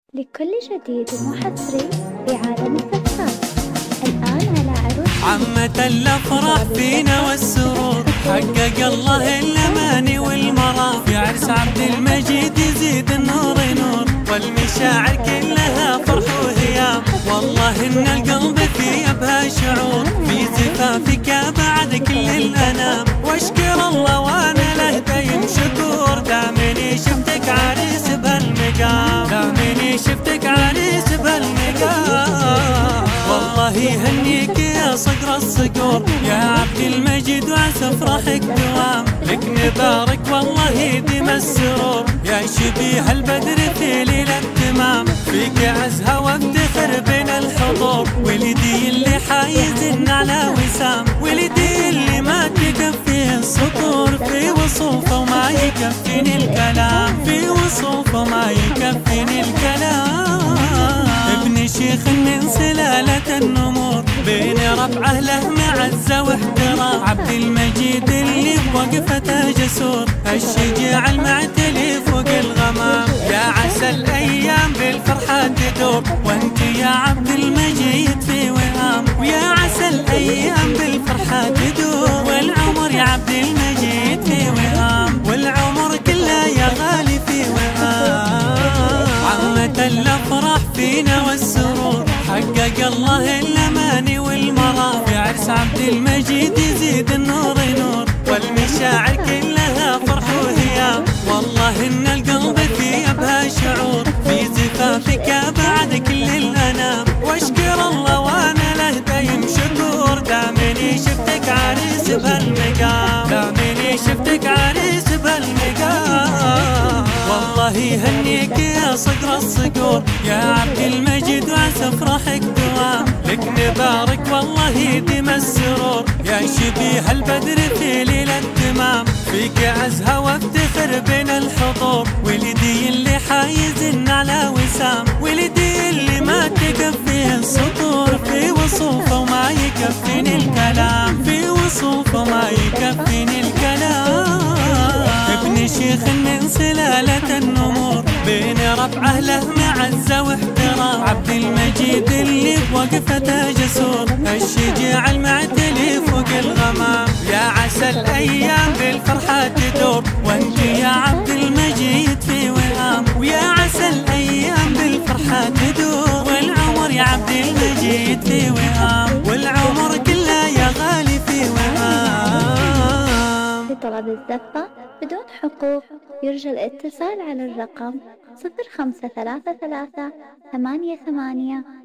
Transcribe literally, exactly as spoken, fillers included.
لكل جديد وحصري في عالم الزفات. الآن على عروس عمة الأفراح فينا والسرور، حقق الله الأماني والمرام. في عرس عبد المجيد يزيد النور نور، والمشاعر كلها فرح وهيام. والله إن القلب في أبهى شعور، في زفافك بعد كل الأنام. واشكر الله وأنا له دايم شكور، دامني شفتك عريس بهالمقام، دامني شفتك عريس بهالمقام. والله يهنيك يا صقر الصقور يا عبد المجيد، وعسى افراحك دوام. لك نبارك والله يديم السرور، يا شبيه البدر في ليلة التمام. فيك عزها وافتخر بين الحضور، ولدي اللي حايز على وسام. ولدي اللي ما تكفيه السطور، في وصوفه وما يكفيني الكلام، في وصوفه ما يكفيني الكلام. ابن شيخ من سلالة النمور، بين ربعه له معزة واحترام. عبد المجيد اللي بوقفته جسور، الشجاع المعتلي فوق الغمام. يا عسى الأيام بالفرحة تدور، وانت يا عبد المجيد في وهام. ويا عسى الأيام بالفرحة تدور، والعمر يا عبد المجيد في وهام. والعمر كله يا غالي في وهام. عمة الأفراح فينا والسرور، حقق الله الأماني والمرام. في عرس عبد المجيد يزيد النور نور، والمشاعر كلها فرح وهيام. والله إن القلب في أبهى شعور، في زفافك بعد كل الأنام. واشكر الله وأنا له دايم شكور، دامني شفتك عريس بهالمقام، دامني شفتك عريس بهالمقام. والله يهنيك يا صقر الصقور يا عبد المجيد، وعسى افراحك دوام. لك نبارك والله يديم السرور، يا شبيه البدر في ليلة التمام. فيك عزها وافتخر بين الحضور، ولدي اللي حايز على وسام. ولدي اللي ما تكفيه السطور، في وصوفه وما يكفيني الكلام، في وصوفه ما يكفيني الكلام. ابن شيخ من سلالة النمور، بين ربعه له معزة واحترام. عبد المجيد اللي بوقفته جسور، الشجاع المعتلي فوق الغمام. يا عسى الأيام بالفرحة تدور، وانت يا عبد المجيد في وهام. ويا عسى الأيام بالفرحة تدور، والعمر يا عبد المجيد في وهام. والعمر كله يا غالي في وهام. لطلب الزفة بدون حقوق يرجى الاتصال على الرقم صفر خمسة ثلاثة ثلاثة ثمانية ثمانية